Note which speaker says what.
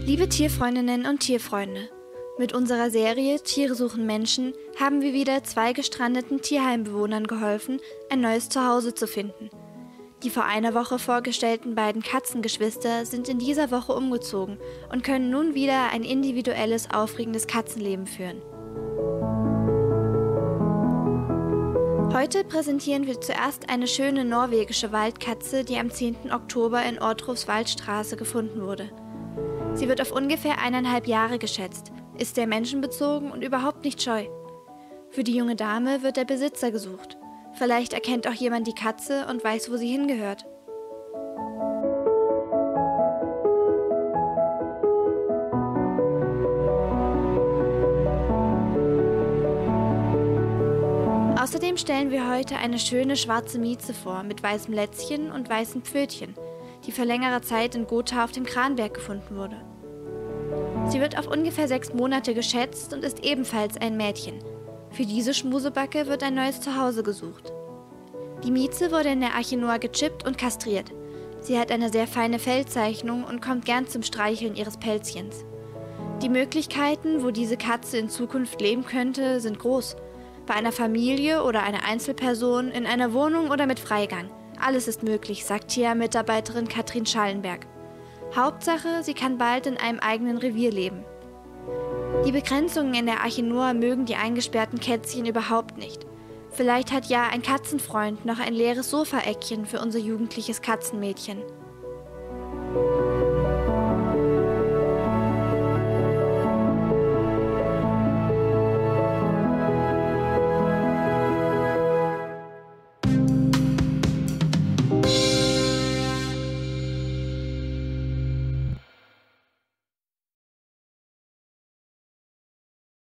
Speaker 1: Liebe Tierfreundinnen und Tierfreunde, mit unserer Serie Tiere suchen Menschen haben wir wieder 2 gestrandeten Tierheimbewohnern geholfen, ein neues Zuhause zu finden. Die vor einer Woche vorgestellten beiden Katzengeschwister sind in dieser Woche umgezogen und können nun wieder ein individuelles, aufregendes Katzenleben führen. Heute präsentieren wir zuerst eine schöne norwegische Waldkatze, die am 10. Oktober in Ortrufs Waldstraße gefunden wurde. Sie wird auf ungefähr 1,5 Jahre geschätzt, ist sehr menschenbezogen und überhaupt nicht scheu. Für die junge Dame wird der Besitzer gesucht. Vielleicht erkennt auch jemand die Katze und weiß, wo sie hingehört. Außerdem stellen wir heute eine schöne schwarze Mieze vor, mit weißem Lätzchen und weißen Pfötchen, die vor längerer Zeit in Gotha auf dem Kranberg gefunden wurde. Sie wird auf ungefähr 6 Monate geschätzt und ist ebenfalls ein Mädchen. Für diese Schmusebacke wird ein neues Zuhause gesucht. Die Mieze wurde in der Arche Noah gechippt und kastriert. Sie hat eine sehr feine Fellzeichnung und kommt gern zum Streicheln ihres Pelzchens. Die Möglichkeiten, wo diese Katze in Zukunft leben könnte, sind groß. Bei einer Familie oder einer Einzelperson, in einer Wohnung oder mit Freigang. Alles ist möglich, sagt Tiermitarbeiterin Katrin Schallenberg. Hauptsache, sie kann bald in einem eigenen Revier leben. Die Begrenzungen in der Arche Noah mögen die eingesperrten Kätzchen überhaupt nicht. Vielleicht hat ja ein Katzenfreund noch ein leeres Sofaeckchen für unser jugendliches Katzenmädchen.